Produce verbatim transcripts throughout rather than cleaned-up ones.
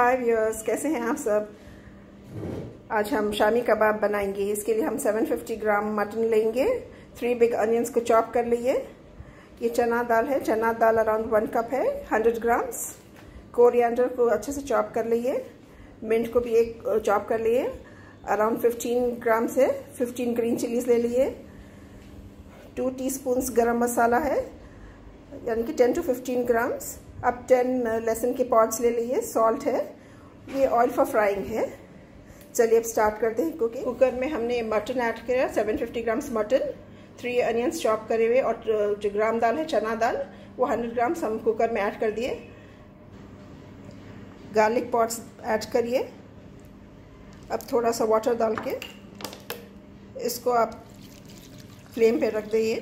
हाय viewers, कैसे हैं आप सब। आज हम शामी कबाब बनाएंगे। इसके लिए हम सात सौ पचास ग्राम मटन लेंगे। थ्री बिग अनियंस को चॉप कर लिए। ये चना दाल है, चना दाल अराउंड वन कप है, हंड्रेड ग्राम्स। कोरिएंडर को अच्छे से चॉप कर लिए। मिंट को भी एक चॉप कर लिए, अराउंड फिफ्टीन ग्राम से। फिफ्टीन ग्रीन चिलीज ले लिए। टू टीस्पून्स गरम मसाला है, यानी कि टेन टू फिफ्टीन ग्राम्स। अब टेन लहसुन के पॉट्स ले लिए। सॉल्ट है, ये ऑयल फॉर फ्राइंग है। चलिए अब स्टार्ट करते हैं कुकिंग। कुकर में हमने मटन ऐड किया, seven fifty grams mutton, three onions chop करे हुए, और जो ग्राम दाल है चना दाल वो हंड्रेड ग्राम्स हम कुकर में ऐड कर दिए। गार्लिक पॉट्स ऐड करिए। अब थोड़ा सा वाटर डाल के इसको आप फ्लेम पे रख दीजिए।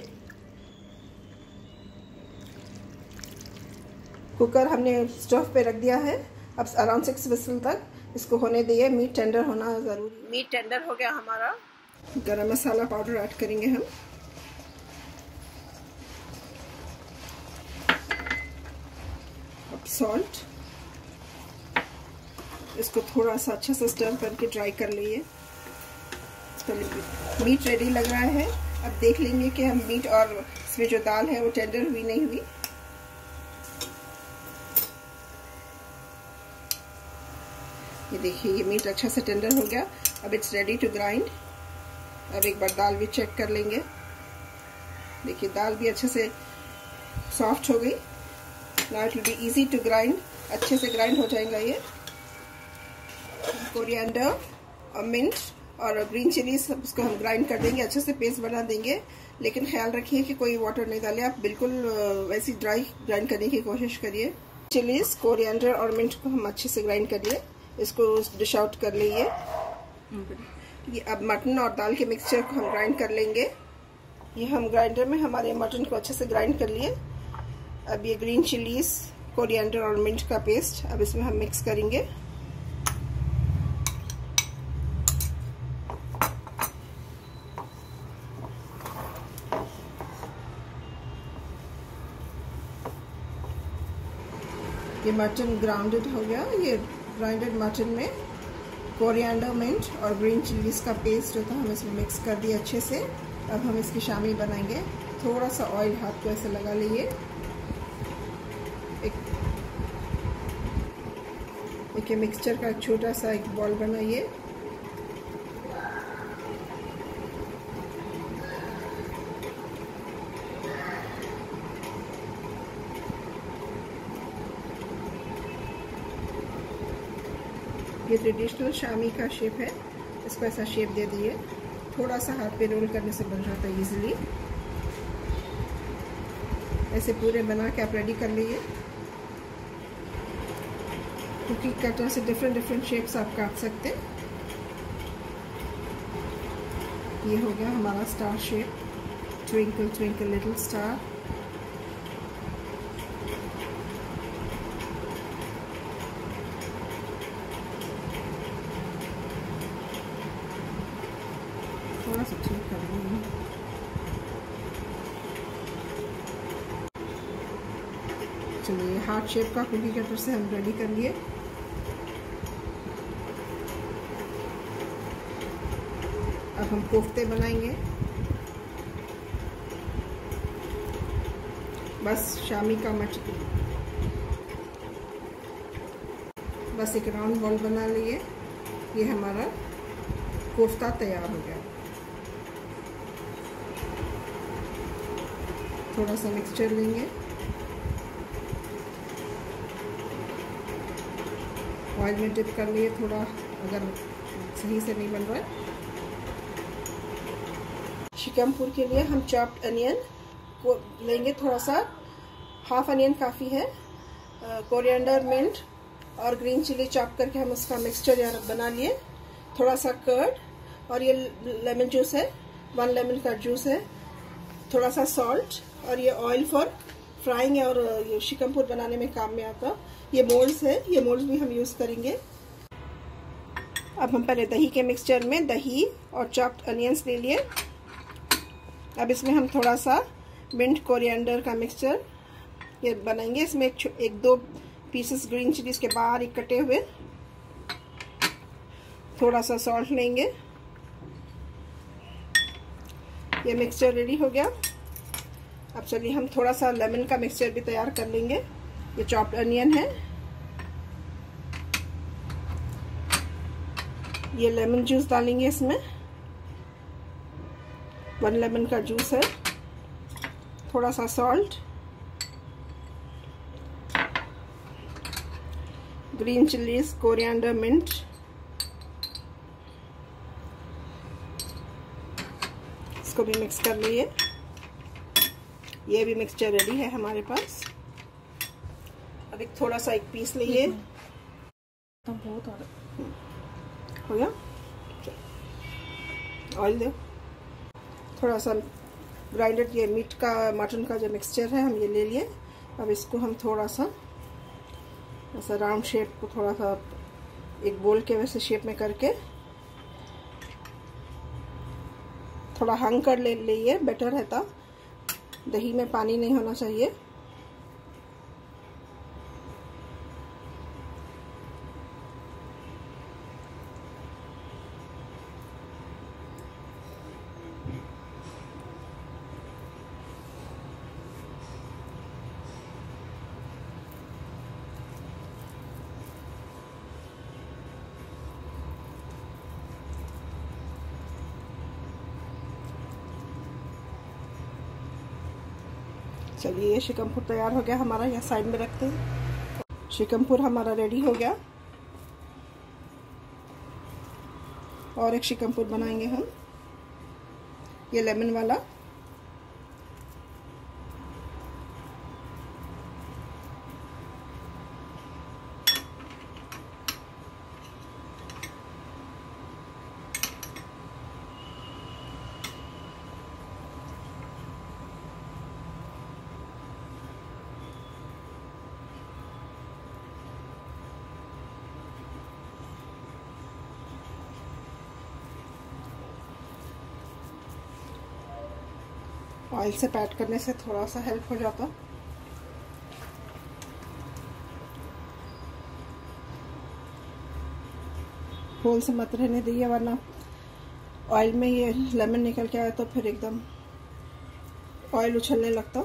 कुकर हमने स्टोव पे रख दिया है। अब अराउंड सिक्स विसल तक इसको होने दिए। मीट टेंडर होना ज़रूरी। मीट टेंडर हो गया हमारा। गरम मसाला पाउडर ऐड करेंगे हम। अब सॉल्ट, इसको थोड़ा सा अच्छे से स्टर करके ड्राई कर लिए। मीट रेडी लग रहा है। अब देख लेंगे कि हम मीट और इसमें जो दाल है वो टेंडर हुई नहीं हुई। ये देखिए, ये मीट अच्छा से टेंडर हो गया। अब इट्स रेडी टू ग्राइंड। अब एक बार दाल भी चेक कर लेंगे। देखिए दाल भी अच्छे से सॉफ्ट हो गई। Now it will be easy to grind. अच्छे से ग्राइंड हो जाएगा ये। कोरिएंडर और मिंट और ग्रीन चिली सब उसको हम ग्राइंड कर देंगे, अच्छे से पेस्ट बना देंगे। लेकिन ख्याल रखिए कि कोई वाटर नहीं डाले। आप बिल्कुल वैसी ड्राई ग्राइंड करने की कोशिश करिए। चिलीज, कोरिएंडर और मिंट को हम अच्छे से ग्राइंड करिए। इसको डिश आउट कर लिए। ये अब मटन और दाल के मिक्सचर को हम ग्राइंड कर लेंगे। ये हम ग्राइंडर में हमारे मटन को अच्छे से ग्राइंड कर लिए। अब ये ग्रीन चिलीज, कोरिएंडर और मिंट का पेस्ट अब इसमें हम मिक्स करेंगे। ये मटन ग्राउंडेड हो गया। ये ग्राइंडेड मटन में कोरिएंडर, मिंट और ग्रीन चिलीज का पेस्ट जो था हम इसमें मिक्स कर दिए अच्छे से। अब हम इसकी शामी बनाएंगे। थोड़ा सा ऑयल हाथ को ऐसे लगा लिए। एक, एक मिक्सचर का छोटा सा एक बॉल बनाइए। ये ट्रेडिशनल शामी का शेप है। इसको ऐसा शेप दे दिए। थोड़ा सा हाथ पे रोल करने से बन जाता है इजीली। ऐसे पूरे बना के आप रेडी कर लीजिए। कुकी कटर से डिफरेंट डिफरेंट शेप्स आप काट सकते हैं। ये हो गया हमारा star shape. Twinkle twinkle little star. थोड़ा सा ठीक कर देंगे। चलिए, हार्ट शेप का कुकी कटर से हम रेडी कर लिए। अब हम कोफ्ते बनाएंगे। बस शामी का मच बस एक राउंड बॉल बना लिए। ये हमारा कोफ्ता तैयार हो गया। थोड़ा सा मिक्सचर लेंगे। ऑयल में डिप कर लिए थोड़ा, अगर सही से नहीं बन रहा है। शिकमपुर के लिए हम चॉप्ड अनियन को लेंगे। थोड़ा सा, हाफ अनियन काफ़ी है। कोरिएंडर, मिंट और ग्रीन चिली चॉप करके हम उसका मिक्सचर यहाँ बना लिए। थोड़ा सा कर्ड और ये लेमन जूस है, वन लेमन का जूस है। थोड़ा सा सॉल्ट और ये ऑयल फॉर फ्राइंग और ये शिकमपुर बनाने में काम में आता। ये मोल्ड्स है, ये मोल्ड्स भी हम यूज़ करेंगे। अब हम पहले दही के मिक्सचर में दही और चॉप्ड अनियंस ले लिए। अब इसमें हम थोड़ा सा मिंट, कोरिएंडर का मिक्सचर ये बनाएंगे। इसमें एक, एक दो पीसेस ग्रीन चिलीज के बाहर एक कटे हुए, थोड़ा सा सॉल्ट लेंगे। ये मिक्सचर रेडी हो गया। अब चलिए हम थोड़ा सा लेमन का मिक्सचर भी तैयार कर लेंगे। ये चॉप्ड अनियन है, ये लेमन जूस डालेंगे इसमें, वन लेमन का जूस है, थोड़ा सा salt, green chillies, coriander, mint, इसको भी मिक्स कर लिए। ये भी मिक्सचर रेडी है हमारे पास। अब एक थोड़ा सा एक पीस लिए, तो बहुत हो गया। ऑयल दो, थोड़ा सा ग्राइंडेड ये मीट का मटन का जो मिक्सचर है हम ये ले लिए। अब इसको हम थोड़ा सा ऐसा राउंड शेप को थोड़ा सा एक बोल के वैसे शेप में करके थोड़ा हंग कर ले लिए, बेटर रहता। दही में पानी नहीं होना चाहिए। चलिए ये शिकमपुर तैयार हो गया हमारा, यहाँ साइड में रखते हैं। शिकमपुर हमारा रेडी हो गया। और एक शिकमपुर बनाएंगे हम, ये लेमन वाला। ऑयल से पैट करने से थोड़ा सा हेल्प हो जाता। होल से मत रहने दीजिए, वरना ऑयल में ये लेमन निकल के आया तो फिर एकदम ऑयल उछलने लगता।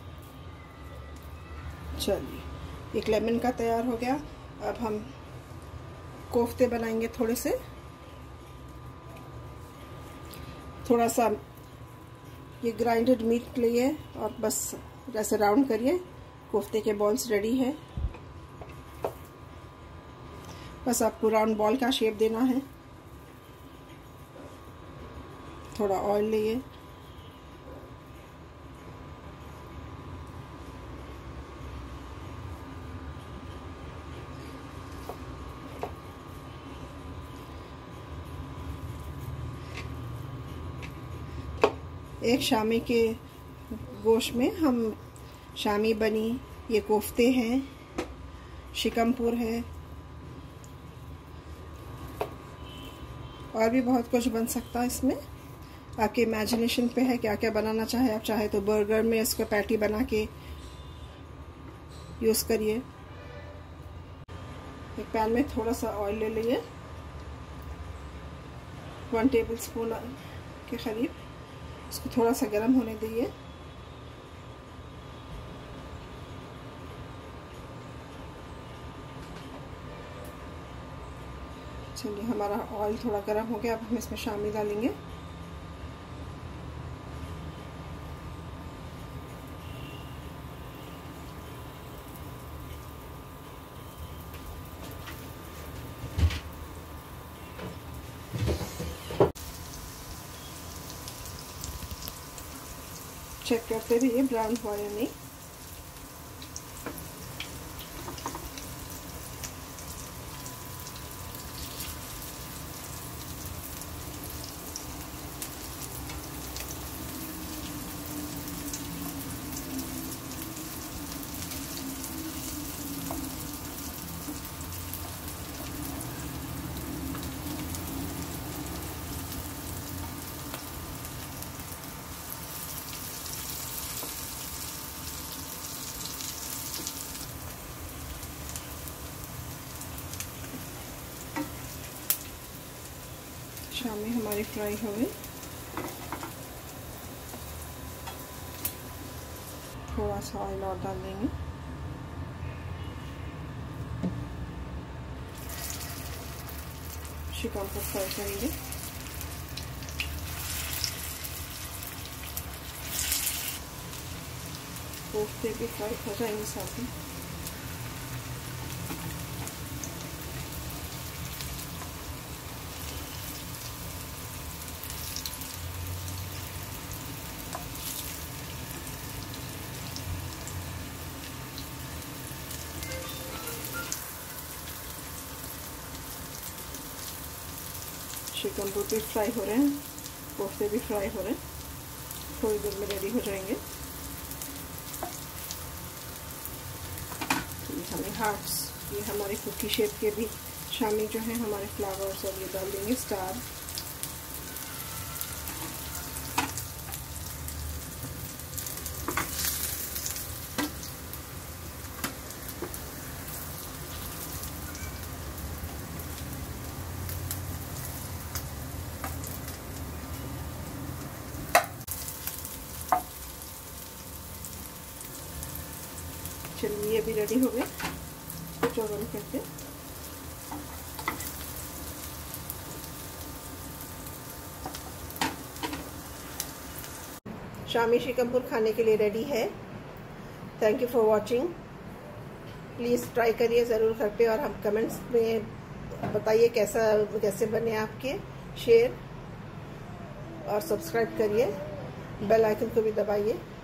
चलिए एक लेमन का तैयार हो गया। अब हम कोफ्ते बनाएंगे। थोड़े से थोड़ा सा ये ग्राइंडेड मीट लिए और बस ऐसे राउंड करिए। कोफ्ते के बॉल्स रेडी है। बस आपको राउंड बॉल का शेप देना है। थोड़ा ऑयल लिए, एक शामी के गोश्त में हम शामी बनी, ये कोफ्ते हैं, शिकमपुर है, और भी बहुत कुछ बन सकता है इसमें। आपके इमेजिनेशन पे है क्या क्या बनाना चाहे आप। चाहे तो बर्गर में इसको पैटी बना के यूज करिए। एक पैन में थोड़ा सा ऑयल ले लीजिए, वन टेबल स्पून के करीब। इसको थोड़ा सा गर्म होने दीजिए। चलिए हमारा ऑयल थोड़ा गर्म हो गया। अब हम इसमें शामी डालेंगे। चेक करते रहिए ब्राउन हुआ या नहीं। शामी हमारी फ्राई हो गई। थोड़ा सा ऑयल और डाल देंगे। चिकन को फ्राई करेंगे। कोफ्ते भी फ्राई हो जाएंगे साथ में। चिकन भी फ्राई हो रहे हैं, कोफ्ते भी फ्राई हो रहे हैं, थोड़ी देर में रेडी हो जाएंगे। ये हमें हार्ट्स, ये हमारे कुकी शेप के भी शामी जो है हमारे फ्लावर्स और ये डाल देंगे स्टार। चलिए ये भी रेडी हो गए, कुछ और करते। शामी शिकमपुर खाने के लिए रेडी है। Thank you for watching. Please try करिए ज़रूर घर पे, और हम कमेंट्स में बताइए कैसा कैसे बने आपके। शेयर और सब्सक्राइब करिए, बेल आइकन को भी दबाइए।